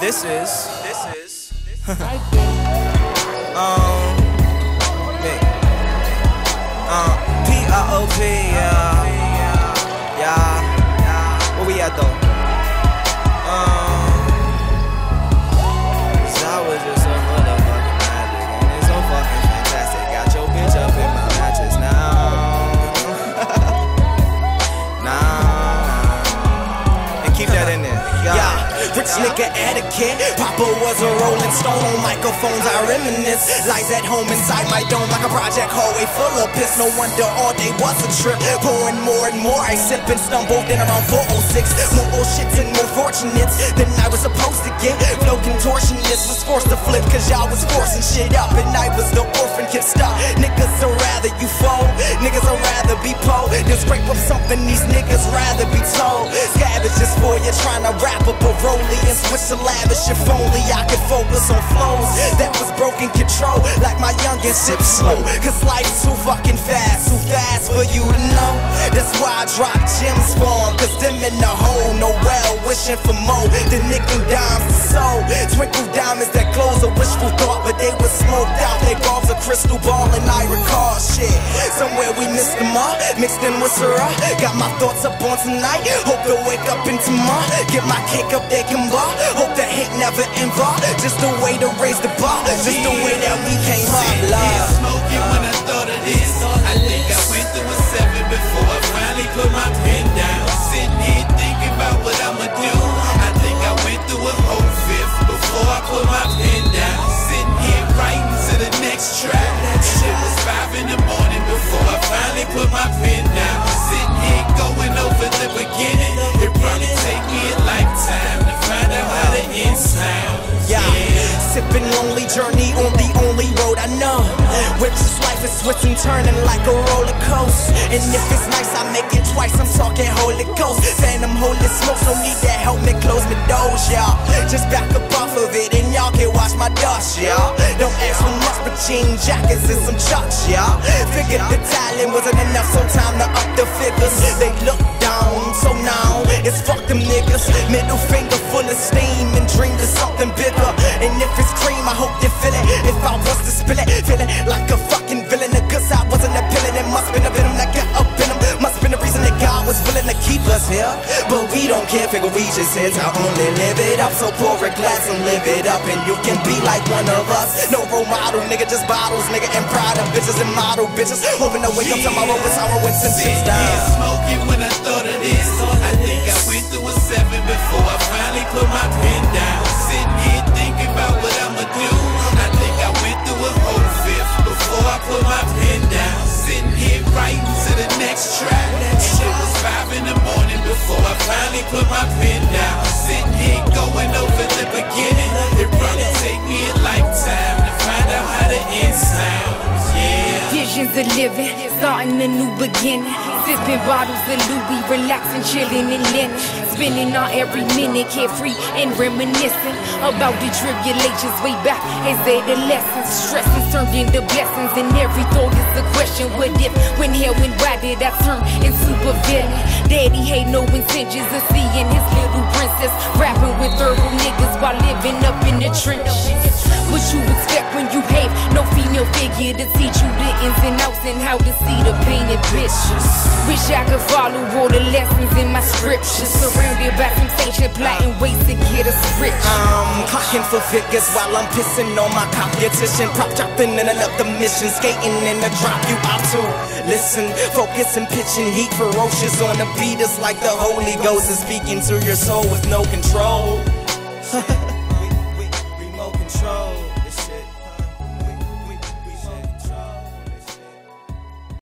this is P.I.O.P. Yeah. Where we at though? I was just so motherfucking magic, and it's so fucking fantastic. Got your bitch up in my mattress now. And keep that in there. Yeah. Rich nigga etiquette. Papa was a rolling stone on microphones. I reminisce. Lies at home inside my dome like a project hallway full of piss. No wonder all day was a trip. Pouring more and more. I sip and stumbled in around 406. More bullshits and more fortunates than I was supposed to get. Flow contortionist was forced to flip cause y'all was forcing shit up. And I was the orphan kid stuck. Niggas would rather you fold. Niggas would rather be po. Then scrape up something these niggas rather be told. Scavenge just for you trying to rap up a rollie and switch to lavish. If only I could focus on flows that was broken control. Like my youngest sip slow. Cause life's too fucking fast. Too fast for you to know. That's why I drop gems for 'em. Cause them in the hole know well. Wishing for more. The nickel dimes the soul. Twinkle diamonds that close a wishful thought. But they were smoked out. They balls a crystal ball and I recall shit. Somewhere we missed them all. Mixed in with Syrah. Got my thoughts up on tonight. Hope to wake up in tomorrow. Get my cake up they can bar. Hope that hate never involved. Just a way to raise the bar. Just the way that we came up. Love. Smoking when I thought of this. I think I went through a 7 before I finally put my pen down. Sitting here thinking about what I'ma do. I think I went through a whole 5th before I put my pen down. Sitting here writing to the next track. Shit was 5 in the morning before I finally put my pen down. Sitting here going over the beginning. It probably take me a lifetime to find out how the end sounds. Yeah. Sipping lonely journey on the only road I know. Which is life is twisting, turning like a roller coaster. And if it's nice, I make it twice. I'm talking Holy Ghost. Phantom holy smoke, no need to help me close my doors, y'all. Just back up off of it and y'all can watch my dust, y'all. Don't ask for much but jean jackets and some chucks, y'all. Figured the talent wasn't enough, so time to up the figures. They look down, so now it's fuck them niggas. Middle finger full of steam and dreamed of something bigger. And if it's cream, I hope you feel it. If I was to spill it, feeling like a fucking villain. Cause I wasn't a villain, it must been a venom that got up in him. Must been the reason that God was willing to keep us here. But we don't care, figure we just here to only live it up. So pour a glass and live it up, and you can be like one of us. No role model, nigga, just bottles, nigga, and pride of bitches and model bitches. Hoping to wake up tomorrow with sorrow and some shit down. Smoking when I thought of this. I think I went through a 7 before I finally put my pen down. Sitting here thinking about what I'ma do. I think I went through a whole 5th before I put my pen down. Sitting here writing to the next track. Shit was 5 in the morning before I finally put my pen down. Sitting here going over the beginning. It probably take me a lifetime to find out how the end sounds. Yeah. Visions of living, starting a new beginning. Sipping bottles of Louis, relaxing, chilling in linen. Spending on every minute, carefree and reminiscing about the tribulations way back as adolescents. Stressings turned into blessings, and every thought is a question. What if, when, hell, when, why did I turn into a villain? Daddy had no intentions of seeing his little princess rapping with herbal niggas while living up in the trenches. What you expect when you have no female figure to teach you the ins and outs and how to see the painted pictures. Wish I could follow all the lessons in my scriptures. Surrounded by temptation, plotting ways to get us rich. I'm clocking for figures while I'm pissing on my competition. Prop dropping in another mission, skating in the drop you out to. Listen, focus and pitching heat ferocious on the beat. It's like the Holy Ghost is speaking to your soul with no control.